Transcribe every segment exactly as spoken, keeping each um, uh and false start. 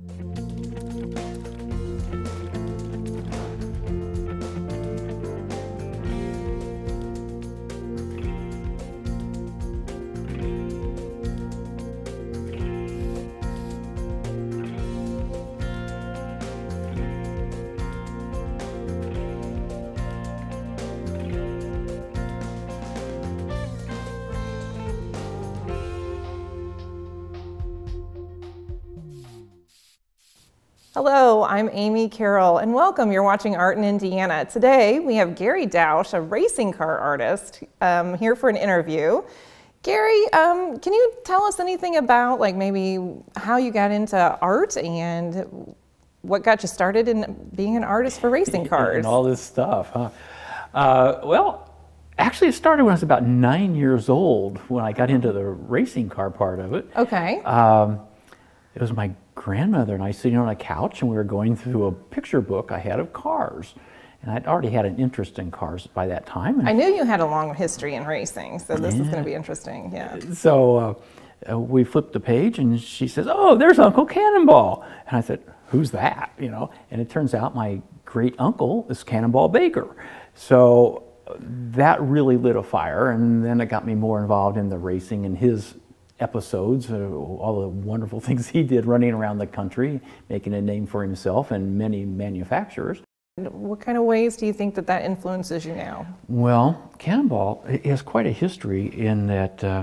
Hello, I'm Amy Carroll, and welcome. You're watching Art in Indiana. Today we have Gary Dausch, a racing car artist, um, here for an interview. Gary, um, can you tell us anything about, like, maybe how you got into art and what got you started in being an artist for racing cars? And all this stuff, huh? Uh, well, actually, it started when I was about nine years old when I got into the racing car part of it. Okay. Um, it was my grandmother and I sitting on a couch, and we were going through a picture book I had of cars. And I'd already had an interest in cars by that time. And I knew you had a long history in racing, so this yeah. is going to be interesting. Yeah. So uh, uh, we flipped the page, and she says, "Oh, there's Uncle Cannonball." And I said, "Who's that?" You know. And it turns out my great uncle is Cannonball Baker. So that really lit a fire, and then it got me more involved in the racing and his episodes, uh, all the wonderful things he did running around the country, making a name for himself and many manufacturers. What kind of ways do you think that that influences you now? Well, Cannonball has quite a history in that uh,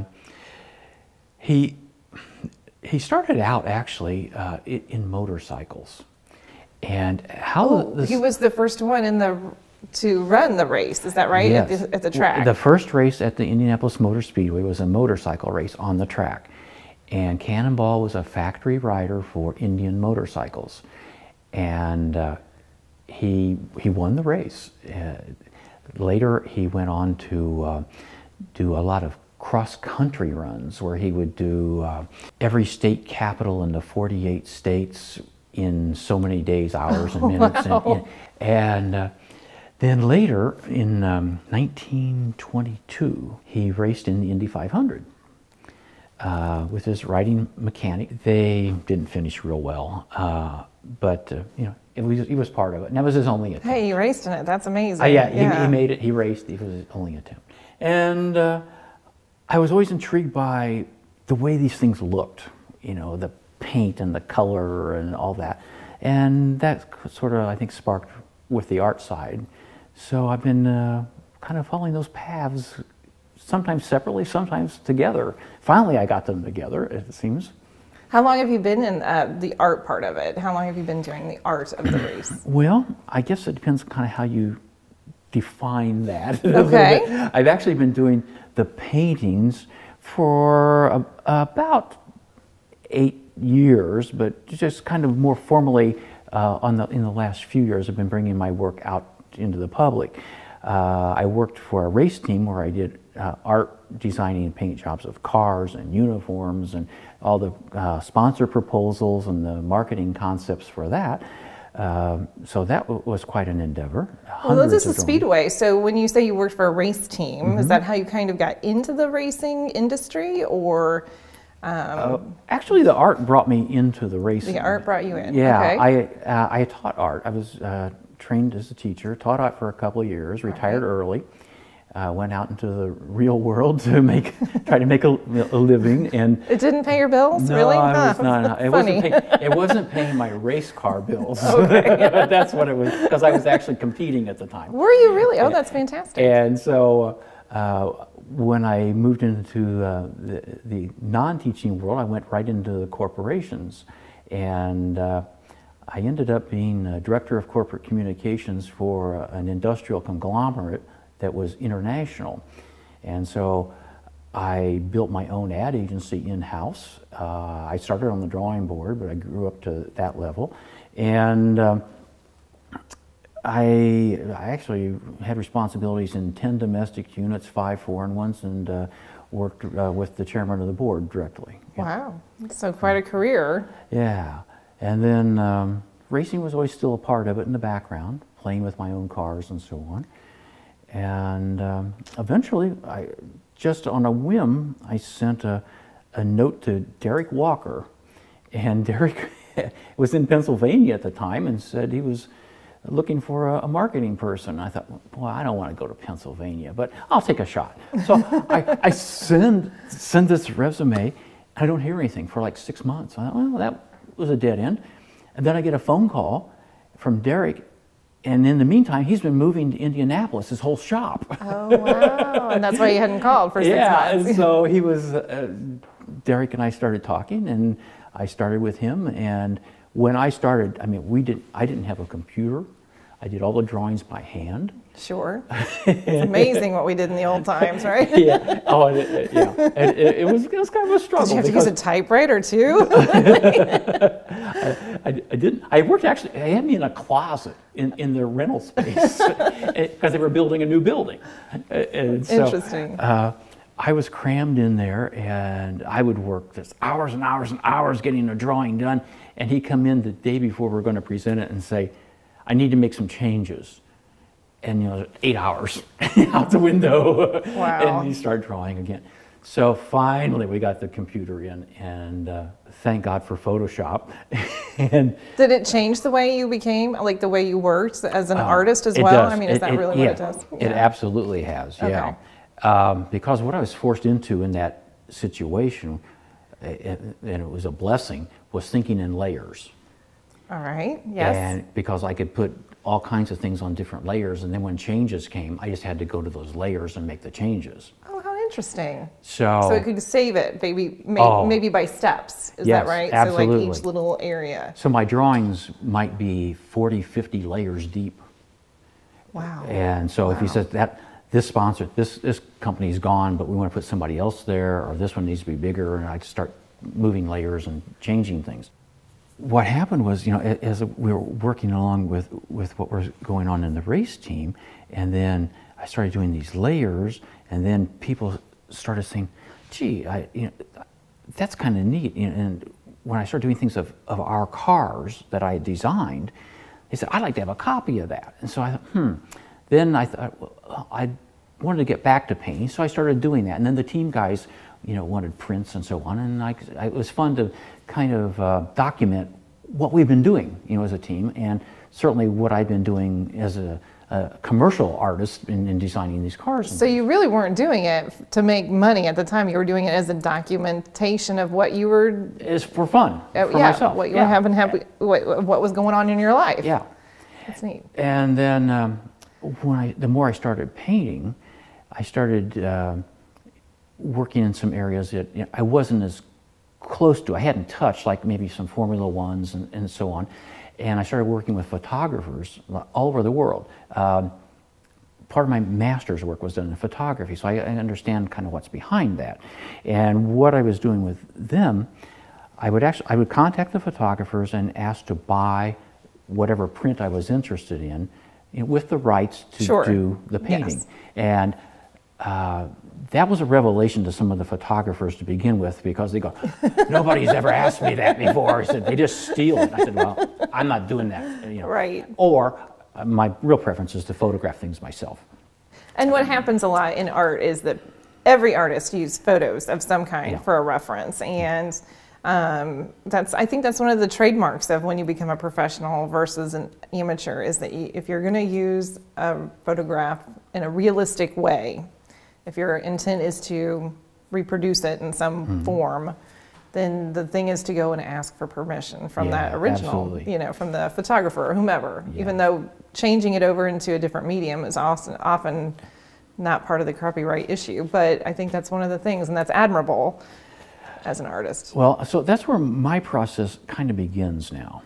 he he started out actually uh, in motorcycles, and how oh, this, he was the first one in the to run the race, is that right? Yes. At the, at the track? The first race at the Indianapolis Motor Speedway was a motorcycle race on the track. And Cannonball was a factory rider for Indian motorcycles. And uh, he, he won the race. Uh, later, he went on to uh, do a lot of cross-country runs where he would do uh, every state capital in the forty-eight states in so many days, hours, and minutes. Wow. And, and uh, Then later, in um, nineteen twenty-two, he raced in the Indy five hundred uh, with his riding mechanic. They didn't finish real well, uh, but uh, you know, it was, he was part of it, and that was his only attempt. Hey, he raced in it. That's amazing. Uh, yeah, yeah. He, he made it. He raced. It was his only attempt. And uh, I was always intrigued by the way these things looked. You know, the paint and the color and all that, and that sort of, I think, sparked with the art side. So I've been uh, kind of following those paths, sometimes separately, sometimes together. Finally, I got them together, it seems. How long have you been in uh, the art part of it? How long have you been doing the art of the race? Well, I guess it depends kind of how you define that. Okay. I've actually been doing the paintings for a, about eight years, but just kind of more formally uh, on the, in the last few years, I've been bringing my work out into the public. Uh, I worked for a race team where I did uh, art designing and paint jobs of cars and uniforms and all the uh, sponsor proposals and the marketing concepts for that. Um, so that w was quite an endeavor. Well, this is a speedway, so when you say you worked for a race team, mm-hmm. is that how you kind of got into the racing industry, or? Um, uh, actually, the art brought me into the racing. The art brought you in. Yeah, okay. I uh, I taught art. I was uh, trained as a teacher, taught art for a couple of years, retired right. early, uh, went out into the real world to make, try to make a, a living, and it didn't pay your bills, no, really? I Huh, was not. It funny. wasn't, pay, it wasn't paying my race car bills. Okay. That's what it was, because I was actually competing at the time. Were you really? Oh, that's fantastic. And so uh, when I moved into uh, the, the non-teaching world, I went right into the corporations, and uh, I ended up being a director of corporate communications for an industrial conglomerate that was international. And so I built my own ad agency in-house. Uh, I started on the drawing board, but I grew up to that level. And um, I, I actually had responsibilities in ten domestic units, five foreign ones, and uh, worked uh, with the chairman of the board directly. Wow, so quite a career. Yeah. And then um, racing was always still a part of it in the background, playing with my own cars and so on. And um, eventually, I, just on a whim, I sent a, a note to Derek Walker. And Derek was in Pennsylvania at the time and said he was looking for a, a marketing person. I thought, well, I don't want to go to Pennsylvania, but I'll take a shot. So I, I send, send this resume. I don't hear anything for like six months. I thought, well, that was a dead end. And then I get a phone call from Derek, and in the meantime, he's been moving to Indianapolis, his whole shop. Oh, wow. And that's why you hadn't called for six yeah, months. and so he was, uh, Derek and I started talking, and I started with him. And when I started, I mean, we didn't, I didn't have a computer. I did all the drawings by hand. Sure. It's amazing what we did in the old times, right? yeah. Oh, and it, yeah. And it, it was it was kind of a struggle. Did you have to use a typewriter too? I, I, I didn't. I worked actually. They had me in a closet in, in their rental space because they were building a new building. And so, Interesting. Uh, I was crammed in there, and I would work just hours and hours and hours getting a drawing done. And he'd come in the day before we were going to present it and say, "I need to make some changes." And you know, eight hours out the window. Wow. And you start drawing again. So finally we got the computer in, and uh, thank God for Photoshop. and Did it change the way you became, like the way you worked as an uh, artist as it well? does. I mean, is it, that it, really yeah, what it does? It absolutely has, yeah. Okay. Um, because what I was forced into in that situation, and it was a blessing, was thinking in layers. All right, yes. And because I could put all kinds of things on different layers, and then when changes came, I just had to go to those layers and make the changes. Oh, how interesting. So, so it could save it, maybe, maybe, oh, maybe by steps, is yes, that right? Absolutely. So like each little area. So my drawings might be forty, fifty layers deep. Wow. And so wow. if he says that, this sponsor, this, this company's gone, but we want to put somebody else there, or this one needs to be bigger, and I start moving layers and changing things. What happened was, you know, as we were working along with, with what was going on in the race team, and then I started doing these layers, and then people started saying, gee, I, you know, that's kind of neat. You know, and when I started doing things of, of our cars that I had designed, they said, I'd like to have a copy of that. And so I thought, hmm. Then I thought, well, I wanted to get back to painting, so I started doing that. And then the team guys, you know, wanted prints and so on, and I, it was fun to kind of uh, document what we've been doing, you know, as a team, and certainly what I've been doing as a, a commercial artist in, in designing these cars. So you really weren't doing it to make money at the time. You were doing it as a documentation of what you were. It's for fun, uh, for yeah, myself. what you yeah. were having happy, what, what was going on in your life. Yeah, that's neat. And then um, when I, the more I started painting, I started uh, working in some areas that, you know, I wasn't as close to. I hadn't touched, like maybe some Formula Ones and, and so on. And I started working with photographers all over the world. Um, part of my master's work was done in photography, so I, I understand kind of what's behind that. And what I was doing with them, I would actually I would contact the photographers and ask to buy whatever print I was interested in, you know, with the rights to sure. do the painting. Yes. And uh, that was a revelation to some of the photographers to begin with, because they go, nobody's ever asked me that before. I said, they just steal it. I said, well, I'm not doing that. You know. Right. Or uh, my real preference is to photograph things myself. And what happens a lot in art is that every artist uses photos of some kind yeah. for a reference. And um, that's, I think that's one of the trademarks of when you become a professional versus an amateur, is that you, if you're going to use a photograph in a realistic way, if your intent is to reproduce it in some mm-hmm. form, then the thing is to go and ask for permission from yeah, that original, absolutely. you know, from the photographer or whomever, yeah. even though changing it over into a different medium is often, often not part of the copyright issue. But I think that's one of the things, and that's admirable as an artist. Well, so that's where my process kind of begins now.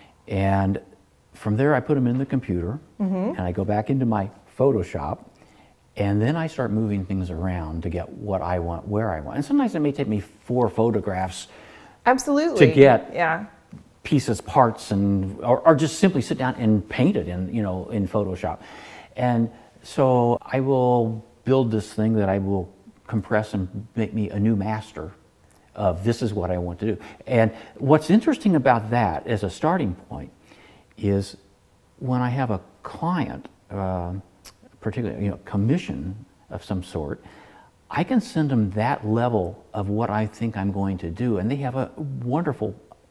And from there, I put them in the computer, mm-hmm. and I go back into my Photoshop, and then I start moving things around to get what I want, where I want. And sometimes it may take me four photographs Absolutely. to get yeah. pieces, parts, and or, or just simply sit down and paint it in, you know, in Photoshop. And so I will build this thing that I will compress and make me a new master of this is what I want to do. And what's interesting about that as a starting point is when I have a client, uh, particularly, you know, commission of some sort, I can send them that level of what I think I'm going to do, and they have a wonderful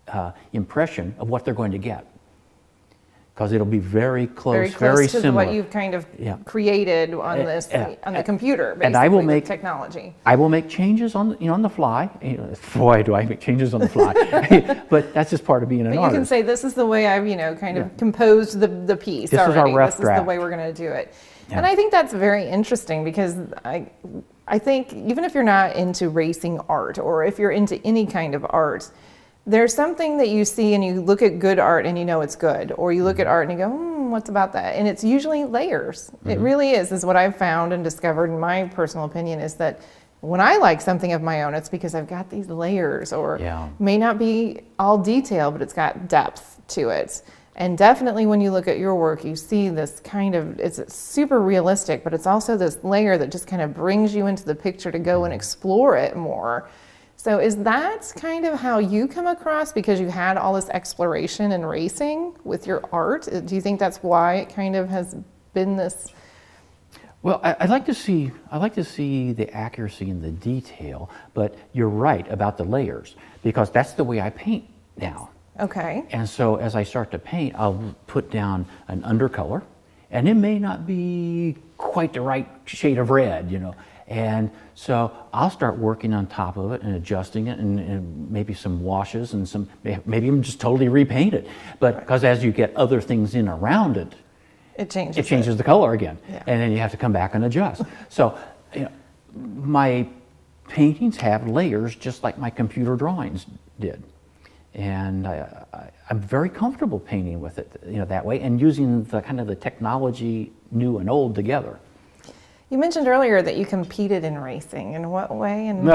uh, impression of what they're going to get. Because it'll be very close, very, close very to similar. what you've kind of yeah. created on this uh, on the computer, basically, and I will make with technology. I will make changes on the, you know on the fly. You know, boy, do I make changes on the fly! But that's just part of being an but artist. You can say this is the way I've you know kind of yeah. composed the the piece. This already. is our rough This draft. is the way we're going to do it. Yeah. And I think that's very interesting because I I think even if you're not into racing art or if you're into any kind of art, there's something that you see and you look at good art and you know it's good, or you look mm-hmm. at art and you go, hmm, what's about that? And it's usually layers. Mm-hmm. It really is, is what I've found and discovered in my personal opinion, is that when I like something of my own, it's because I've got these layers, or yeah. may not be all detail, but it's got depth to it. And definitely when you look at your work, you see this kind of, it's super realistic, but it's also this layer that just kind of brings you into the picture to go and explore it more. So is that kind of how you come across, because you had all this exploration and racing with your art? Do you think that's why it kind of has been this? Well, I, I'd like to see I like to see the accuracy in the detail, but you're right about the layers, because that's the way I paint now. Okay. And so as I start to paint, I'll put down an undercolor, and it may not be quite the right shade of red, you know. And so I'll start working on top of it and adjusting it, and, and maybe some washes and some, maybe even just totally repaint it. But because as you get other things in around it, it changes, it changes it. the color again. Yeah. And then you have to come back and adjust. So you know, my paintings have layers just like my computer drawings did. And I, I, I'm very comfortable painting with it, you know, that way, and using the kind of the technology new and old together. You mentioned earlier that you competed in racing. In what way? And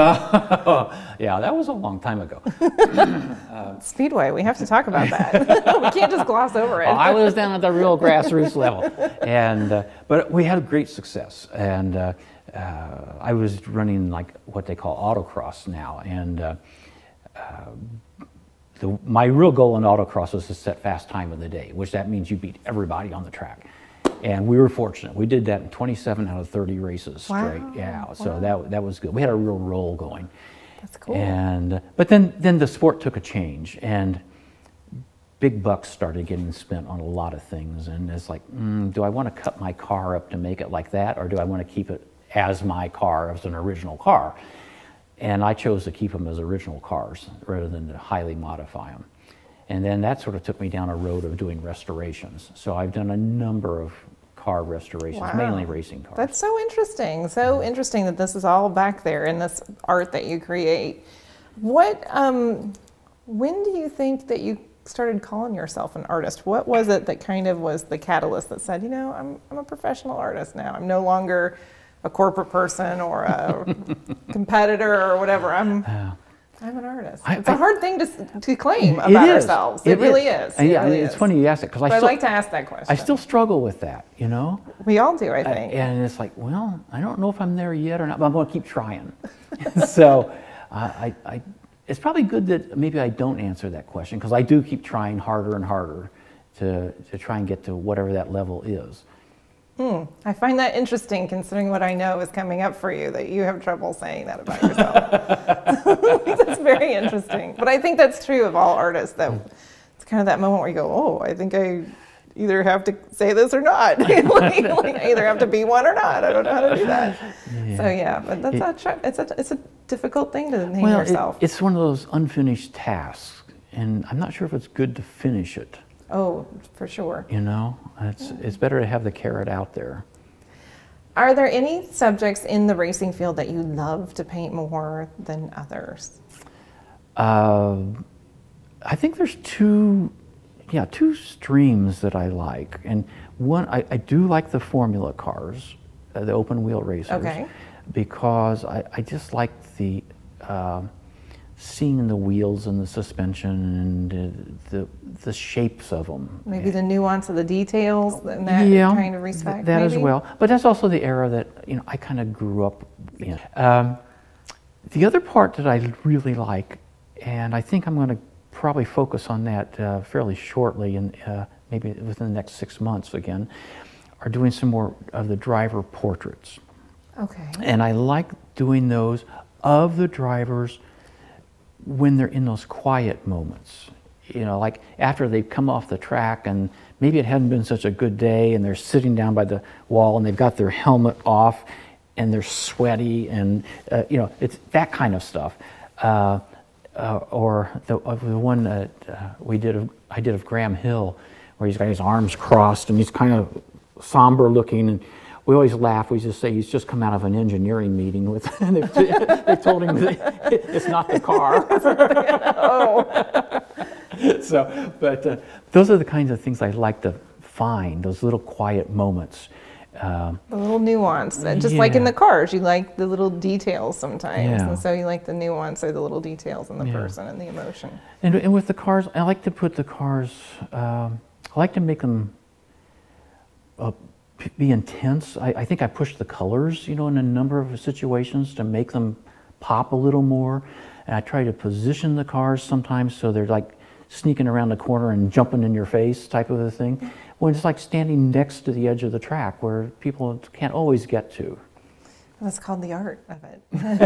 yeah, that was a long time ago. uh, Speedway, we have to talk about that. We can't just gloss over it. Oh, I was down at the real grassroots level, and uh, but we had great success. And uh, uh, I was running like what they call autocross now, and uh, uh, the, my real goal in autocross was to set fast time of the day, which that means you beat everybody on the track. And we were fortunate. We did that in twenty-seven out of thirty races wow. straight. Yeah, so wow. that that was good. We had a real roll going. That's cool. And but then then the sport took a change, and big bucks started getting spent on a lot of things. And it's like, mm, do I want to cut my car up to make it like that, or do I want to keep it as my car, as an original car? And I chose to keep them as original cars rather than to highly modify them. And then that sort of took me down a road of doing restorations. So I've done a number of car restorations, wow. mainly racing cars. That's so interesting. So interesting that this is all back there in this art that you create. What, um, when do you think that you started calling yourself an artist? What was it that kind of was the catalyst that said, you know, I'm, I'm a professional artist now. I'm no longer a corporate person or a competitor or whatever. I'm, uh, I'm an artist. I, it's a I, hard thing to, to claim about ourselves. It, it really is. is. It yeah, really it's is. funny you ask it, because I, I like to ask that question. I still struggle with that, you know? We all do, I think. I, and it's like, well, I don't know if I'm there yet or not, but I'm going to keep trying. So uh, I, I, it's probably good that maybe I don't answer that question, because I do keep trying harder and harder to, to try and get to whatever that level is. Hmm. I find that interesting, considering what I know is coming up for you, that you have trouble saying that about yourself. That's very interesting. But I think that's true of all artists, that it's kind of that moment where you go, oh, I think I either have to say this or not. like, like I either have to be one or not. I don't know how to do that. Yeah. So yeah, but that's it, a, it's, a, it's a difficult thing to name well, yourself. It, it's one of those unfinished tasks, and I'm not sure if it's good to finish it. Oh, for sure. You know, it's, it's better to have the carrot out there. Are there any subjects in the racing field that you love to paint more than others? Uh, I think there's two, yeah, two streams that I like. And one, I, I do like the formula cars, uh, the open wheel racers. Okay. Because I, I just like the, uh, seeing the wheels and the suspension and uh, the the shapes of them. Maybe the nuance of the details in that yeah, kind of respect. Th that maybe? as well. But that's also the era that, you know, I kind of grew up in. Um, the other part that I really like, and I think I'm going to probably focus on that uh, fairly shortly, and uh, maybe within the next six months again, are doing some more of the driver portraits. Okay. And I like doing those of the drivers when they're in those quiet moments. you know, like after they've come off the track and maybe it hadn't been such a good day and they're sitting down by the wall and they've got their helmet off and they're sweaty and, uh, you know, it's that kind of stuff. Uh, uh, or the, uh, the one that uh, we did, of, I did of Graham Hill, where he's got his arms crossed and he's kind of somber looking. And we always laugh. We just say he's just come out of an engineering meeting with, and they've, they've told him that it's not the car. Oh. So, but uh, those are the kinds of things I like to find, those little quiet moments. Um, the little nuance, just yeah. like in the cars, you like the little details sometimes, Yeah. and so you like the nuance or the little details in the Yeah. person and the emotion. And, and with the cars, I like to put the cars, um, I like to make them uh, be intense. I, I think I push the colors, you know, in a number of situations to make them pop a little more. And I try to position the cars sometimes so they're like sneaking around the corner and jumping in your face type of a thing. When it's like standing next to the edge of the track where people can't always get to. That's called the art of it.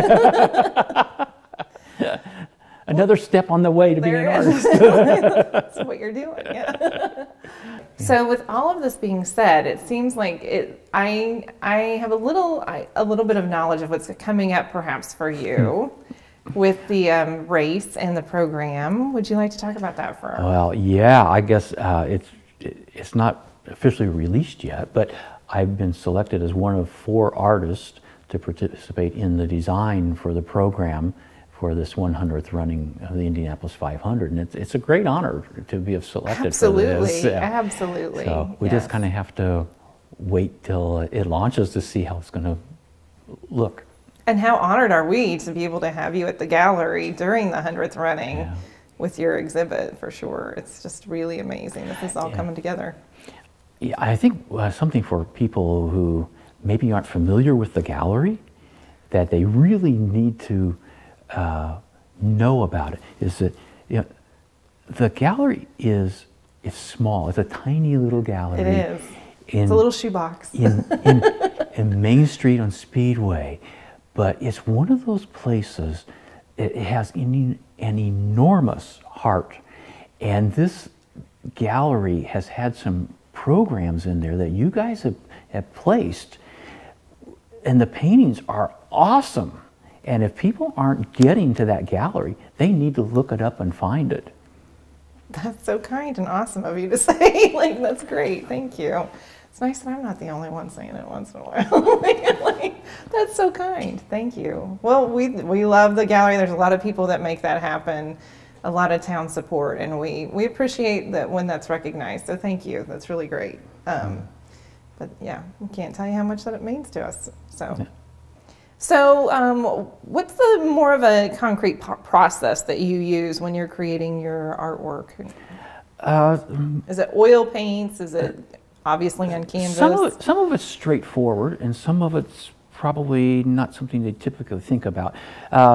Another step on the way to being an artist. That's what you're doing, yeah. Yeah. So with all of this being said, it seems like it, I, I have a little, I, a little bit of knowledge of what's coming up perhaps for you with the um, race and the program. Would you like to talk about that for us? Well, yeah, I guess uh, it's, it's not officially released yet, but I've been selected as one of four artists to participate in the design for the program for this one hundredth running of the Indianapolis five hundred, and it's, it's a great honor to be selected absolutely, for this. Yeah. Absolutely, So we yes. just kind of have to wait till it launches to see how it's going to look. And how honored are we to be able to have you at the gallery during the hundredth running Yeah. with your exhibit, for sure. It's just really amazing. This is all Yeah. coming together. Yeah, I think uh, something for people who maybe aren't familiar with the gallery, that they really need to uh, know about it, is that, you know, the gallery is, is small. It's a tiny little gallery. It is. In, it's a little shoebox. in, in, in Main Street on Speedway. But it's one of those places, it has an, an enormous heart. And this gallery has had some programs in there that you guys have, have placed. And the paintings are awesome. And if people aren't getting to that gallery, they need to look it up and find it. That's so kind and awesome of you to say. Like, that's great. Thank you. It's nice that I'm not the only one saying it once in a while. Like, that's so kind. Thank you. Well, we we love the gallery. There's a lot of people that make that happen, a lot of town support, and we, we appreciate that when that's recognized. So thank you. That's really great. Um, but yeah, we can't tell you how much that it means to us. So, Yeah. so um, what's the more of a concrete p- process that you use when you're creating your artwork? Uh, Is it oil paints? Is it obviously on canvas? Some of, it, some of it's straightforward, and some of it's probably not something they typically think about. Uh,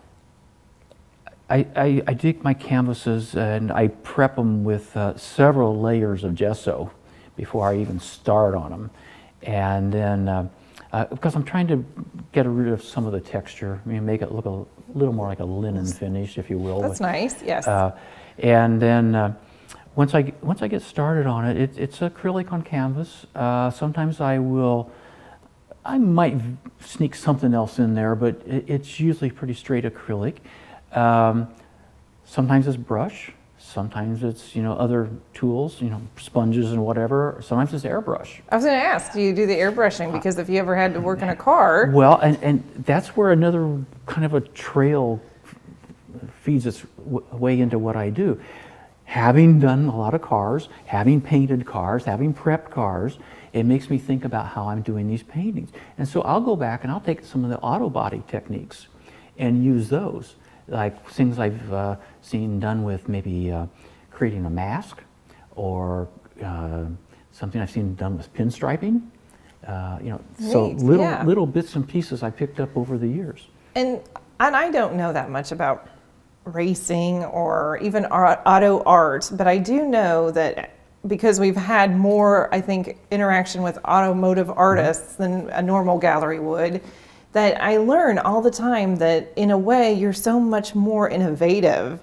I, I, I dig my canvases and I prep them with uh, several layers of gesso before I even start on them. And then, uh, uh, because I'm trying to get rid of some of the texture, I mean, make it look a little more like a linen finish, if you will. That's nice, yes. Uh, and then uh, once I once I get started on it, it it's acrylic on canvas. Uh, sometimes I will, I might sneak something else in there, but it, it's usually pretty straight acrylic. Um, sometimes it's brush. Sometimes it's, you know, other tools, you know, sponges and whatever. Sometimes it's airbrush. I was going to ask, do you do the airbrushing? Because if you ever had to work in a car. Well, and, and that's where another kind of a trail feeds its w way into what I do. Having done a lot of cars, having painted cars, having prepped cars, it makes me think about how I'm doing these paintings. And so I'll go back and I'll take some of the auto body techniques and use those. Like things I've uh, seen done with maybe uh, creating a mask, or uh, something I've seen done with pinstriping. Uh, you know, so Neat, little yeah. little bits and pieces I picked up over the years. And, and I don't know that much about racing or even art, auto art, but I do know that because we've had more, I think, interaction with automotive artists mm-hmm. than a normal gallery would, that I learn all the time that in a way you're so much more innovative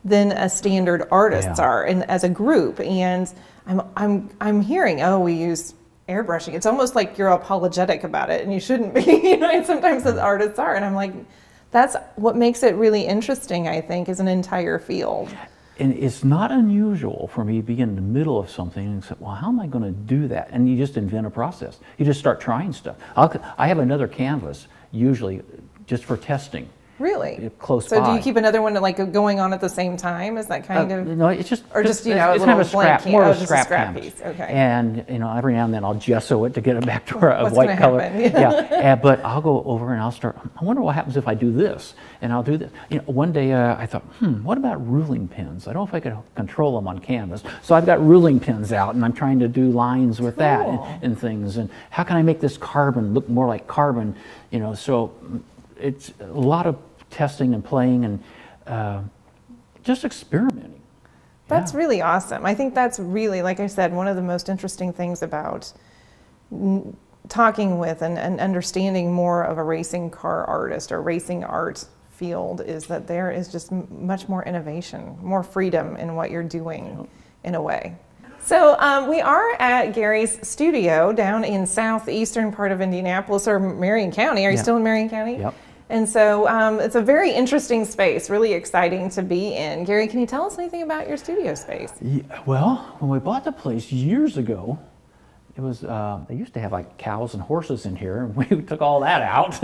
than a standard artists Yeah. are, and as a group. And I'm I'm I'm hearing, oh, we use airbrushing. It's almost like you're apologetic about it, and you shouldn't be. You know, and sometimes as artists are, and I'm like, that's what makes it really interesting. I think is an entire field. And it's not unusual for me to be in the middle of something and say, well, how am I going to do that? And you just invent a process. You just start trying stuff. I'll, I have another canvas, usually just for testing. Really? Close so by. do you keep another one like going on at the same time? Is that kind Uh, of? no, it's just, or just, you know, it's a kind little of a scrap, blank more can- of oh, a just scrap, scrap canvas. piece, okay. And you know, every now and then I'll gesso it to get it back to a, a What's white gonna color. happen? Yeah, and, but I'll go over and I'll start. I wonder what happens if I do this, and I'll do this. You know, one day uh, I thought, hmm, what about ruling pins? I don't know if I could control them on canvas, so I've got ruling pins out, and I'm trying to do lines with that Cool. and, and things. And how can I make this carbon look more like carbon? You know, so it's a lot of testing and playing and. Uh, just experimenting. That's Yeah. really awesome. I think that's really, like I said, one of the most interesting things about n- talking with and, and understanding more of a racing car artist or racing art field is that there is just m- much more innovation, more freedom in what you're doing in a way. So um, we are at Gary's studio down in southeastern part of Indianapolis or Marion County. Are you Yeah. still in Marion County? Yep. And so um, it's a very interesting space, really exciting to be in. Gary, can you tell us anything about your studio space? Yeah, well, when we bought the place years ago, it was, uh, they used to have like cows and horses in here, and we took all that out.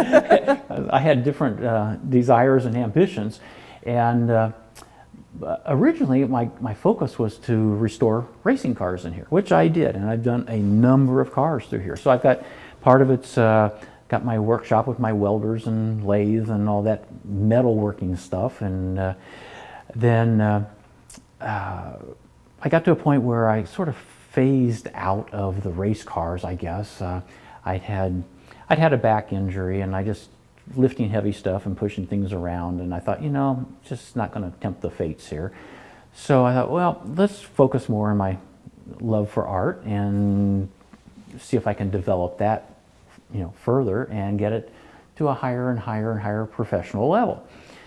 I had different uh, desires and ambitions, and uh, originally my, my focus was to restore racing cars in here, which I did, and I've done a number of cars through here. So I've got, part of it's, uh, got my workshop with my welders and lathe and all that metalworking stuff, and uh, then uh, uh, I got to a point where I sort of phased out of the race cars, I guess. Uh, I'd had I'd had a back injury, and I just lifting heavy stuff and pushing things around, and I thought, you know, just not going to tempt the fates here. So I thought, well, let's focus more on my love for art and see if I can develop that, you know, further and get it to a higher and higher and higher professional level.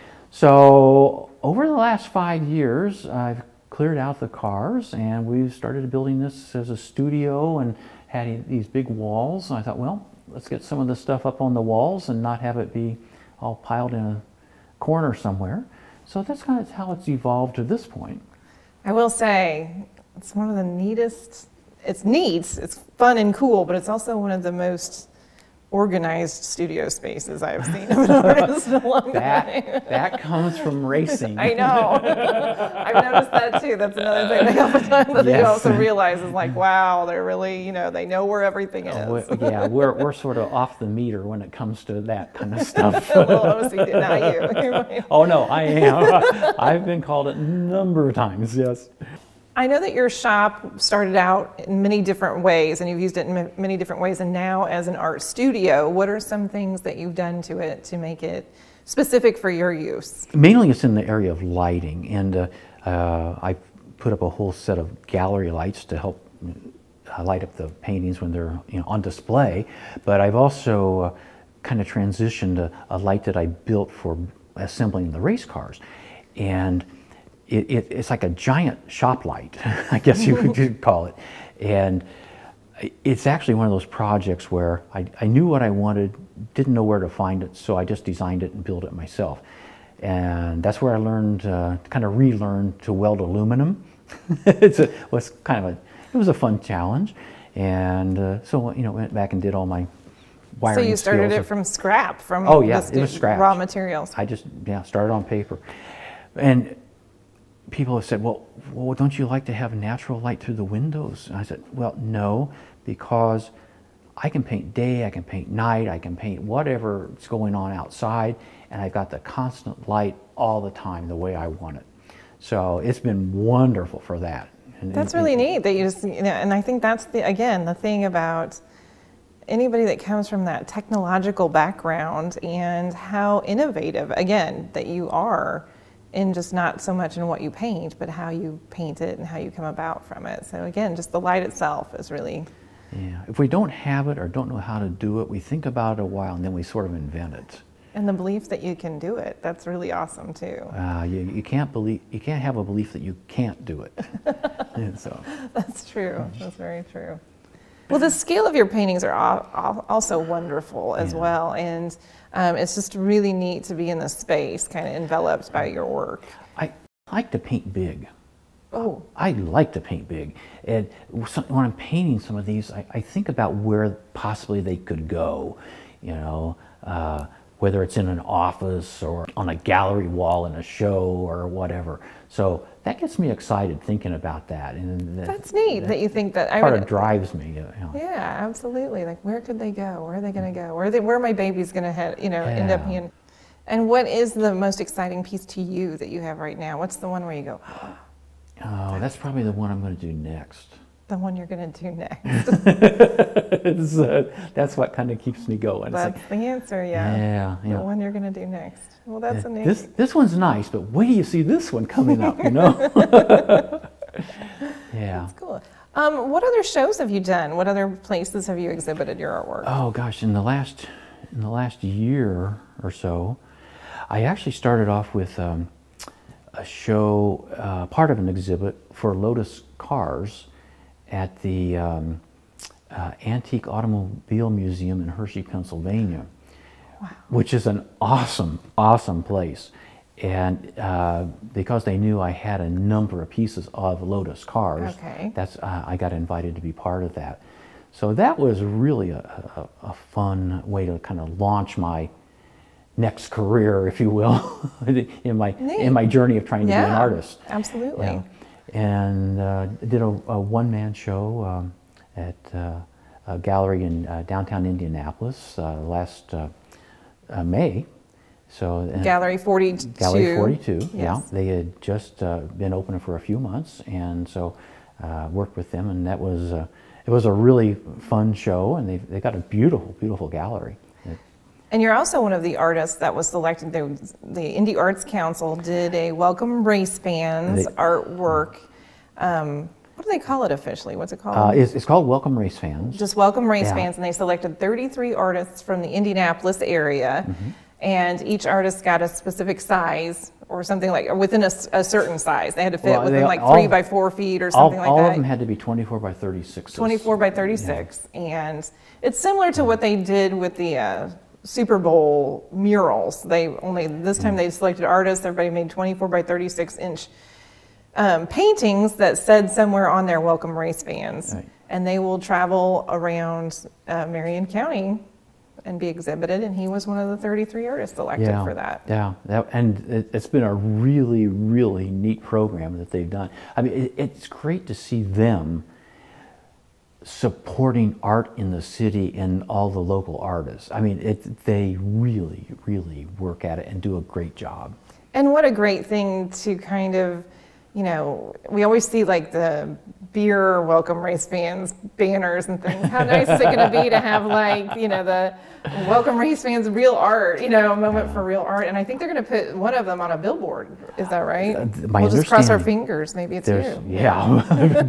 So over the last five years, I've cleared out the cars, and we've started building this as a studio and had these big walls. And I thought, well, let's get some of this stuff up on the walls and not have it be all piled in a corner somewhere. So that's kind of how it's evolved to this point. I will say, it's one of the neatest, it's neat, it's fun and cool, but it's also one of the most organized studio spaces I've seen of an artist in a long That, time. that comes from racing. I know. I've noticed that too. That's another thing that all the time that you Yes. also realize is like, wow, they're really, you know, they know where everything is. Oh, we- yeah, we're, we're sort of off the meter when it comes to that kind of stuff. A little O C D, not you. Oh no, I am. I've been called it a number of times, yes. I know that your shop started out in many different ways, and you've used it in ma- many different ways, and now as an art studio, what are some things that you've done to it to make it specific for your use? Mainly it's in the area of lighting, and uh, uh, I put up a whole set of gallery lights to help uh, light up the paintings when they're, you know, on display. But I've also uh, kind of transitioned a, a light that I built for assembling the race cars, and It, it, it's like a giant shop light, I guess you could call it. And it's actually one of those projects where I, I knew what I wanted, didn't know where to find it, so I just designed it and built it myself. And that's where I learned, uh, kind of relearned to weld aluminum. It's a, was kind of a, it was a fun challenge. And uh, so, you know, went back and did all my wiring So you started skills it from scrap, from Oh yeah, just it was scratch. raw materials. I just, yeah, started on paper. And people have said, well, well, don't you like to have natural light through the windows? And I said, well, no, because I can paint day, I can paint night, I can paint whatever's going on outside, and I've got the constant light all the time the way I want it. So it's been wonderful for that. And, That's and, really and, neat that you just, you know, and I think that's the, again, the thing about anybody that comes from that technological background and how innovative, again, that you are in just not so much in what you paint, but how you paint it and how you come about from it. So again, just the light itself is really... Yeah, if we don't have it or don't know how to do it, we think about it a while and then we sort of invent it. And the belief that you can do it, that's really awesome too. Uh, you, you can't believe, you can't have a belief that you can't do it. And so. That's true, that's very true. Well, the scale of your paintings are al al also wonderful as Yeah. well, and um, it's just really neat to be in this space, kind of enveloped by your work. I like to paint big. Oh. I like to paint big. And so when I'm painting some of these, I, I think about where possibly they could go, you know, uh, whether it's in an office or on a gallery wall in a show or whatever. So that gets me excited thinking about that. And that, That's neat that, that you think that. I part would, of drives me. You know. Yeah, absolutely. Like, where could they go? Where are they going to go? Where are they? Where are my babies going to head? You know, Yeah. end up being. And what is the most exciting piece to you that you have right now? What's the one where you go? Oh, that's probably the one I'm going to do next. The one you're going to do next. it's, uh, that's what kind of keeps me going. That's like, the answer, yeah. Yeah, yeah. The one you're going to do next. Well, that's uh, amazing. This this one's nice, but wait till you see this one coming up. You know. Yeah. That's cool. Um, what other shows have you done? What other places have you exhibited your artwork? Oh gosh, in the last in the last year or so, I actually started off with um, a show, uh, part of an exhibit for Lotus cars at the um, uh, Antique Automobile Museum in Hershey, Pennsylvania, wow. which is an awesome, awesome place. And uh, because they knew I had a number of pieces of Lotus cars, okay. that's uh, I got invited to be part of that. So that was really a, a, a fun way to kind of launch my next career, if you will, in my Neat. in my journey of trying to yeah, be an artist. Absolutely. Yeah. And uh, did a, a one-man show um, at uh, a gallery in uh, downtown Indianapolis uh, last uh, uh, May. So uh, Gallery forty-two. Gallery forty-two. Yes. Yeah, they had just uh, been open for a few months, and so uh, worked with them, and that was uh, it was a really fun show, and they they got a beautiful, beautiful gallery. And you're also one of the artists that was selected. The, the Indie Arts Council did a Welcome Race Fans They, artwork. Um, what do they call it officially? What's it called? Uh, it's, it's called Welcome Race Fans. Just Welcome Race yeah. Fans, and they selected thirty-three artists from the Indianapolis area, mm-hmm. and each artist got a specific size or something like, or within a, a certain size. They had to fit well, within they, like all, three by four feet or something all, like all that. All of them had to be twenty-four by thirty-six. twenty-four by thirty-six, yeah. And it's similar to what they did with the uh, Super Bowl murals. They only, this time they selected artists, everybody made twenty-four by thirty-six inch um, paintings that said somewhere on there, Welcome Race Fans. Right. And they will travel around uh, Marion County and be exhibited, and he was one of the thirty-three artists selected yeah, for that. Yeah, that, and it, it's been a really, really neat program that they've done. I mean, it, it's great to see them supporting art in the city and all the local artists. I mean, it, they really, really work at it and do a great job. And what a great thing to kind of, you know, we always see like the beer Welcome Race Fans banners and things. How nice is it going to be to have like, you know, the Welcome Race Fans real art, you know, a moment for real art. And I think they're going to put one of them on a billboard. Is that right? Uh, my we'll just cross our fingers. Maybe it's you. Yeah,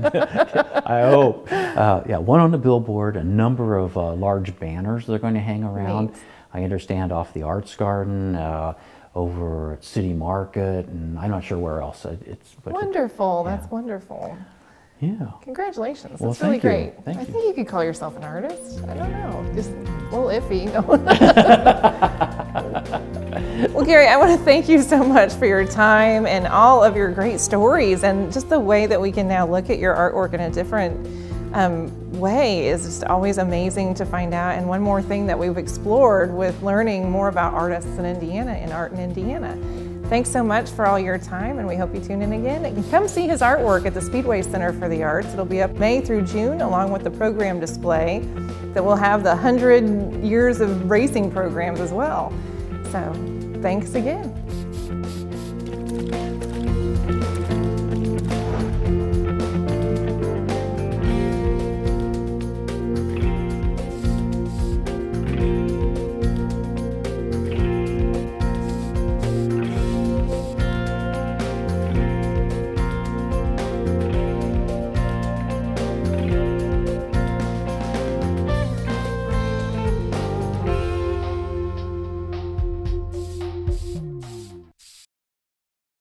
I hope. Uh, yeah, one on the billboard, a number of uh, large banners they're going to hang around. Neat. I understand off the Arts Garden, uh, over at City Market, and I'm not sure where else. It's but wonderful. It, yeah. That's wonderful. Yeah. Congratulations. Well, That's really great. Thank I you. think you could call yourself an artist. I don't know. Just a little iffy. Well, Gary, I want to thank you so much for your time and all of your great stories, and just the way that we can now look at your artwork in a different um, way is just always amazing to find out. And one more thing that we've explored with learning more about artists in Indiana and art in Indiana. Thanks so much for all your time, and we hope you tune in again. And come see his artwork at the Speedway Center for the Arts. It'll be up May through June, along with the program display that will have the one hundred years of racing programs as well. So thanks again.